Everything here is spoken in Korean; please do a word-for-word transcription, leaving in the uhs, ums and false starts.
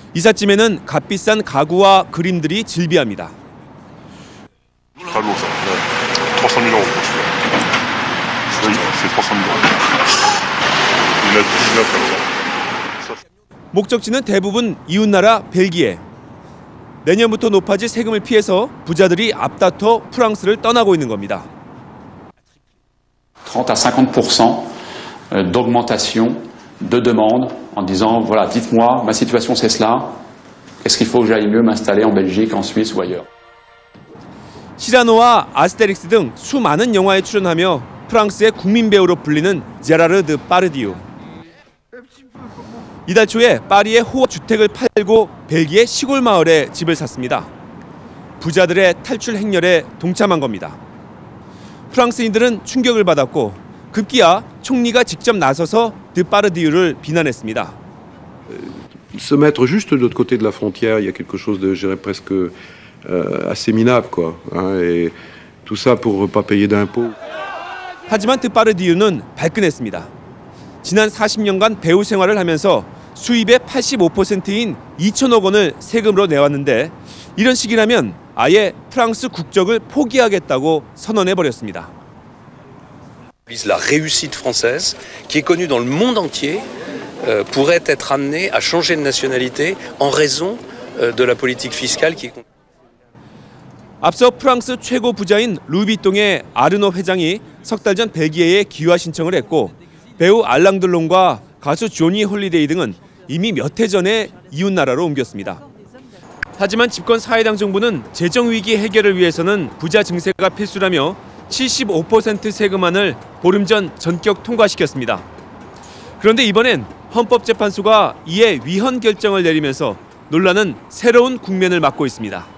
이삿짐에는 값비싼 가구와 그림들이 즐비합니다. 목적지는 대부분 이웃나라 벨기에. 내년부터 높아질 세금을 피해서 부자들이 앞다퉈 프랑스를 떠나고 있는 겁니다. trente à cinquante pour cent d'augmentation de demande en disant voilà, dites-moi, ma situation c'est cela, est-ce qu'il faut que j'aille mieux m'installer en Belgique, en Suisse ou ailleurs? 시라노와 아스테릭스 등 수많은 영화에 출연하며 프랑스의 국민 배우로 불리는 제라르 드 파르디유. 이달 초에 파리의 호화 주택을 팔고 벨기에 시골 마을에 집을 샀습니다. 부자들의 탈출 행렬에 동참한 겁니다. 프랑스인들은 충격을 받았고 급기야 총리가 직접 나서서 드 파르디유를 비난했습니다. Se mettre juste de l'autre côté de la frontière, il y a quelque chose de, je dirais presque euh, assez minable, quoi. Hein, et tout ça pour pas payer d'impôts. 하지만 드 파르디유는 발끈했습니다. 지난 사십 년간 배우 생활을 하면서 수입의 팔십오 퍼센트인 이천억 원을 세금으로 내왔는데 이런 식이라면 아예 프랑스 국적을 포기하겠다고 선언해버렸습니다. La réussite française, qui est connue dans le monde entier, euh, pourrait être amenée à changer de nationalité en raison euh, de la politique fiscale qui est. 앞서 프랑스 최고 부자인 루이비통의 아르노 회장이 석 달 전 벨기에에 귀화 신청을 했고 배우 알랑 들롱과 가수 조니 홀리데이 등은 이미 몇 해 전에 이웃나라로 옮겼습니다. 하지만 집권 사회당 정부는 재정위기 해결을 위해서는 부자 증세가 필수라며 칠십오 퍼센트 세금안을 보름 전 전격 통과시켰습니다. 그런데 이번엔 헌법재판소가 이에 위헌 결정을 내리면서 논란은 새로운 국면을 맞고 있습니다.